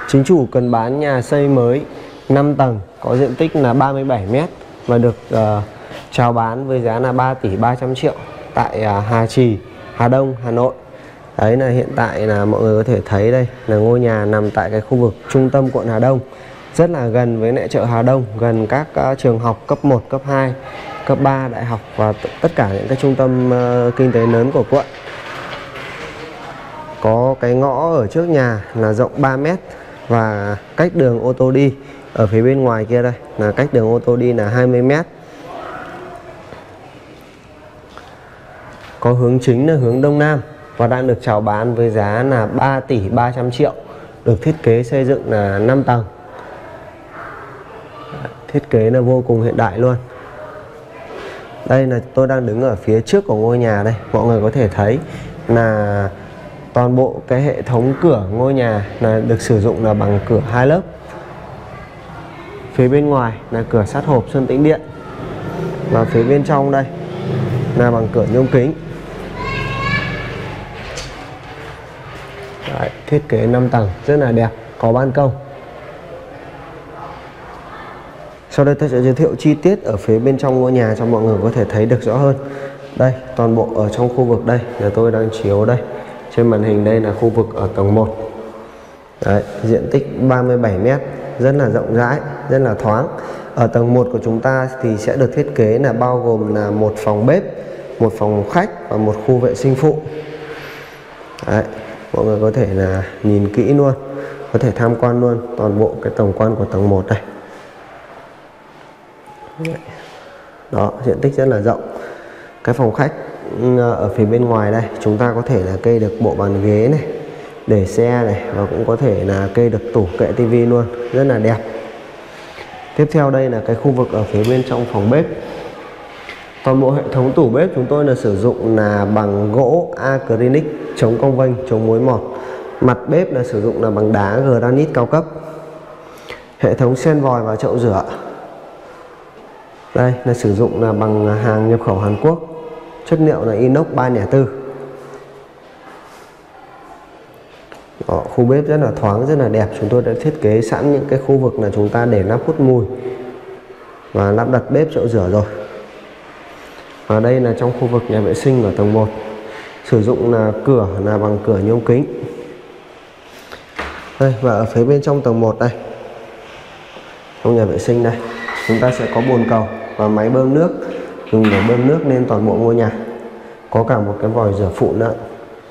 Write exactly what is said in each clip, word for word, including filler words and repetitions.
Chính chủ cần bán nhà xây mới năm tầng có diện tích là ba mươi bảy mét và được uh, chào bán với giá là ba tỷ ba trăm triệu tại uh, Hà Trì, Hà Đông, Hà Nội. Đấy là hiện tại là mọi người có thể thấy đây là ngôi nhà nằm tại cái khu vực trung tâm quận Hà Đông, rất là gần với lại chợ Hà Đông, gần các uh, trường học cấp một, cấp hai, cấp ba, đại học và tất cả những cái trung tâm uh, kinh tế lớn của quận. Có cái ngõ ở trước nhà là rộng ba mét và cách đường ô tô đi ở phía bên ngoài kia đây là cách đường ô tô đi là hai mươi mét. Có hướng chính là hướng Đông Nam và đang được chào bán với giá là ba tỷ ba trăm triệu. Được thiết kế xây dựng là năm tầng. Thiết kế là vô cùng hiện đại luôn. Đây là tôi đang đứng ở phía trước của ngôi nhà đây. Mọi người có thể thấy là toàn bộ cái hệ thống cửa ngôi nhà là được sử dụng là bằng cửa hai lớp. Phía bên ngoài là cửa sắt hộp sơn tĩnh điện. Và phía bên trong đây là bằng cửa nhôm kính. Đấy, thiết kế năm tầng rất là đẹp, có ban công. Sau đây tôi sẽ giới thiệu chi tiết ở phía bên trong ngôi nhà cho mọi người có thể thấy được rõ hơn. Đây, toàn bộ ở trong khu vực đây là tôi đang chiếu đây. Trên màn hình đây là khu vực ở tầng một. Đấy, diện tích ba mươi bảy mét, rất là rộng rãi, rất là thoáng. Ở tầng một của chúng ta thì sẽ được thiết kế là bao gồm là một phòng bếp, một phòng khách và một khu vệ sinh phụ. Đấy, mọi người có thể là nhìn kỹ luôn, có thể tham quan luôn toàn bộ cái tổng quan của tầng một đây. Đó, diện tích rất là rộng. Cái phòng khách ở phía bên ngoài đây chúng ta có thể là kê được bộ bàn ghế này, để xe này, và cũng có thể là kê được tủ kệ tivi luôn, rất là đẹp. Tiếp theo đây là cái khu vực ở phía bên trong phòng bếp. Toàn bộ hệ thống tủ bếp chúng tôi là sử dụng là bằng gỗ acrylic, chống cong vênh, chống mối mọt. Mặt bếp là sử dụng là bằng đá granite cao cấp. Hệ thống sen vòi và chậu rửa đây là sử dụng là bằng hàng nhập khẩu Hàn Quốc, chất liệu là inox ba không bốn. Đó, khu bếp rất là thoáng, rất là đẹp. Chúng tôi đã thiết kế sẵn những cái khu vực là chúng ta để lắp hút mùi và lắp đặt bếp chậu rửa rồi. Và đây là trong khu vực nhà vệ sinh ở tầng một, sử dụng là cửa là bằng cửa nhôm kính. Đây, và ở phía bên trong tầng một đây, trong nhà vệ sinh đây, chúng ta sẽ có bồn cầu và máy bơm nước dùng để bơm nước lên toàn bộ ngôi nhà. Có cả một cái vòi rửa phụ nữa.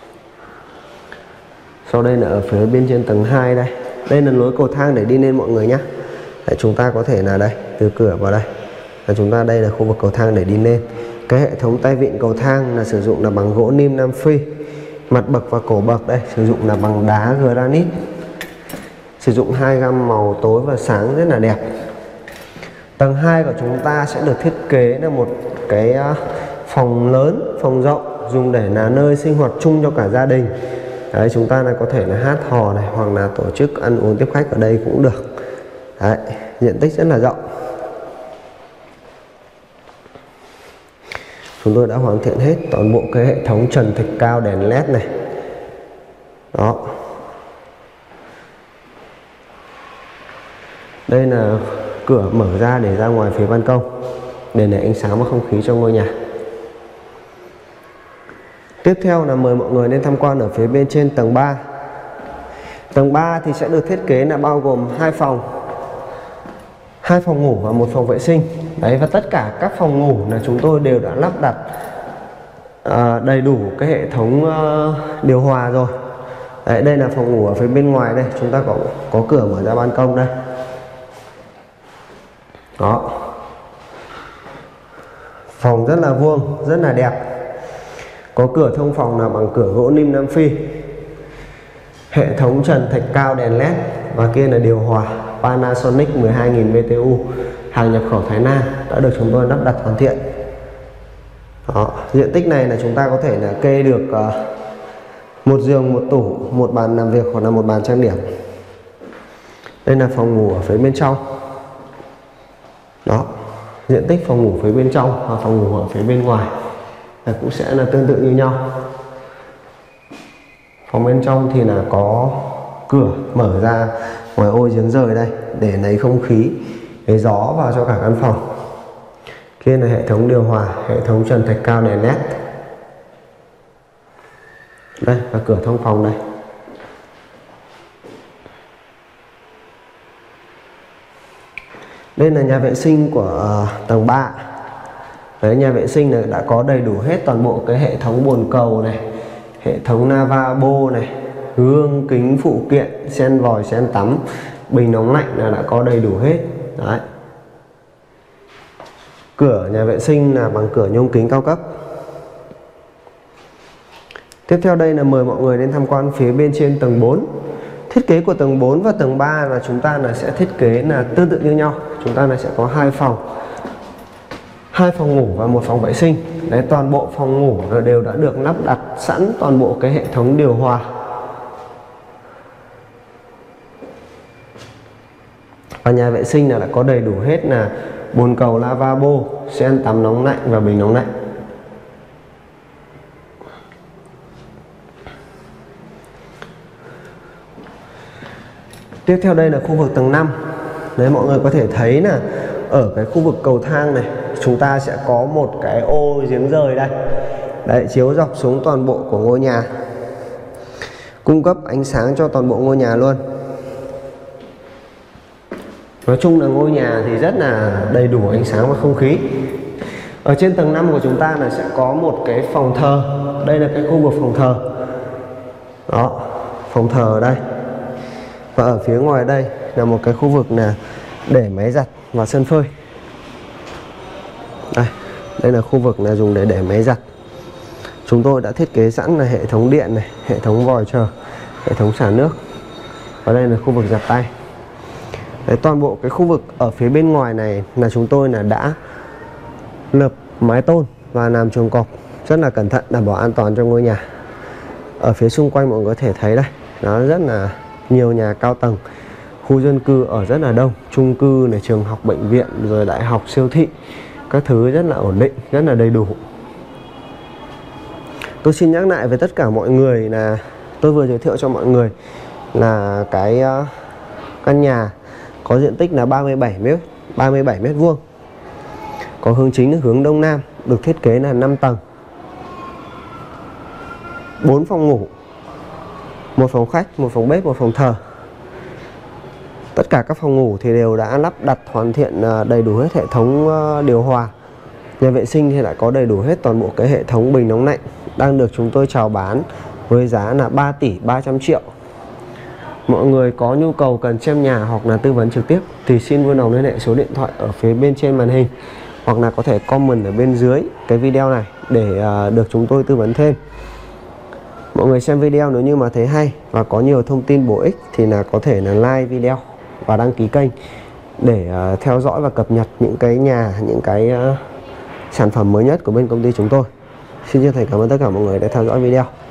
Sau đây là ở phía bên trên tầng hai đây. Đây là lối cầu thang để đi lên mọi người nhé. Đấy, chúng ta có thể là đây, từ cửa vào đây là chúng ta, đây là khu vực cầu thang để đi lên. Cái hệ thống tay vịn cầu thang là sử dụng là bằng gỗ nim Nam Phi. Mặt bậc và cổ bậc đây sử dụng là bằng đá granite. Sử dụng hai gam màu tối và sáng rất là đẹp. Tầng hai của chúng ta sẽ được thiết kế là một cái phòng lớn, phòng rộng dùng để là nơi sinh hoạt chung cho cả gia đình. Đấy, chúng ta là có thể là hát hò này, hoặc là tổ chức ăn uống tiếp khách ở đây cũng được. Đấy, diện tích rất là rộng. Chúng tôi đã hoàn thiện hết toàn bộ cái hệ thống trần thạch cao đèn led này. Đó. Đây là cửa mở ra để ra ngoài phía ban công, để lấy ánh sáng và không khí trong ngôi nhà. Tiếp theo là mời mọi người lên tham quan ở phía bên trên tầng ba. Tầng ba thì sẽ được thiết kế là bao gồm hai phòng, hai phòng ngủ và một phòng vệ sinh. Đấy, và tất cả các phòng ngủ là chúng tôi đều đã lắp đặt à, đầy đủ cái hệ thống uh, điều hòa rồi. Đấy, đây là phòng ngủ ở phía bên ngoài đây, chúng ta có có cửa mở ra ban công đây. Đó, phòng rất là vuông, rất là đẹp. Có cửa thông phòng là bằng cửa gỗ nim Nam Phi. Hệ thống trần thạch cao đèn led. Và kia là điều hòa Panasonic mười hai nghìn B T U, hàng nhập khẩu Thái Lan, đã được chúng tôi lắp đặt hoàn thiện. Đó, diện tích này là chúng ta có thể là kê được uh, một giường, một tủ, một bàn làm việc hoặc là một bàn trang điểm. Đây là phòng ngủ ở phía bên trong. Đó, diện tích phòng ngủ phía bên trong và phòng ngủ ở phía bên ngoài là cũng sẽ là tương tự như nhau. Phòng bên trong thì là có cửa mở ra ngoài ô giếng rời đây để lấy không khí, lấy gió vào cho cả căn phòng. Kia là hệ thống điều hòa, hệ thống trần thạch cao đèn led. Đây là cửa thông phòng đây. Đây là nhà vệ sinh của uh, tầng ba. Đấy, nhà vệ sinh này đã có đầy đủ hết toàn bộ cái hệ thống bồn cầu này, hệ thống lavabo này, gương kính phụ kiện, sen vòi, sen tắm, bình nóng lạnh là đã có đầy đủ hết. Đấy. Cửa nhà vệ sinh là bằng cửa nhôm kính cao cấp. Tiếp theo đây là mời mọi người đến tham quan phía bên trên tầng bốn. Thiết kế của tầng bốn và tầng ba là chúng ta là sẽ thiết kế là tương tự như nhau. Chúng ta là sẽ có hai phòng, hai phòng ngủ và một phòng vệ sinh. Đấy, toàn bộ phòng ngủ đều đã được lắp đặt sẵn toàn bộ cái hệ thống điều hòa. Và nhà vệ sinh là đã có đầy đủ hết là bồn cầu, lavabo, sen tắm nóng lạnh và bình nóng lạnh. Tiếp theo đây là khu vực tầng năm. Đấy, mọi người có thể thấy là ở cái khu vực cầu thang này chúng ta sẽ có một cái ô giếng rời đây. Đấy, chiếu dọc xuống toàn bộ của ngôi nhà, cung cấp ánh sáng cho toàn bộ ngôi nhà luôn. Nói chung là ngôi nhà thì rất là đầy đủ ánh sáng và không khí. Ở trên tầng năm của chúng ta là sẽ có một cái phòng thờ. Đây là cái khu vực phòng thờ. Đó, phòng thờ ở đây. Và ở phía ngoài đây là một cái khu vực là để máy giặt và sân phơi. Đây, đây là khu vực là dùng để để máy giặt. Chúng tôi đã thiết kế sẵn là hệ thống điện này, hệ thống vòi chờ, hệ thống xả nước. Và đây là khu vực giặt tay. Đấy, toàn bộ cái khu vực ở phía bên ngoài này là chúng tôi là đã lợp mái tôn và làm chuồng cọp rất là cẩn thận, đảm bảo an toàn cho ngôi nhà. Ở phía xung quanh mọi người có thể thấy đây, nó rất là nhiều nhà cao tầng, khu dân cư ở rất là đông, chung cư này, trường học, bệnh viện, rồi đại học, siêu thị, các thứ rất là ổn định, rất là đầy đủ. Tôi xin nhắc lại với tất cả mọi người là tôi vừa giới thiệu cho mọi người là cái uh, căn nhà có diện tích là ba mươi bảy mét vuông, có hướng chính là hướng đông nam, được thiết kế là năm tầng, bốn phòng ngủ, một phòng khách, một phòng bếp, một phòng thờ. Tất cả các phòng ngủ thì đều đã lắp đặt hoàn thiện đầy đủ hết hệ thống điều hòa. Nhà vệ sinh thì lại có đầy đủ hết toàn bộ cái hệ thống bình nóng lạnh, đang được chúng tôi chào bán với giá là ba tỷ ba trăm triệu. Mọi người có nhu cầu cần xem nhà hoặc là tư vấn trực tiếp thì xin vui lòng liên hệ số điện thoại ở phía bên trên màn hình, hoặc là có thể comment ở bên dưới cái video này để được chúng tôi tư vấn thêm. Mọi người xem video nếu như mà thấy hay và có nhiều thông tin bổ ích thì là có thể là like video và đăng ký kênh để uh, theo dõi và cập nhật những cái nhà, những cái uh, sản phẩm mới nhất của bên công ty chúng tôi. Xin chân thành cảm ơn tất cả mọi người đã theo dõi video.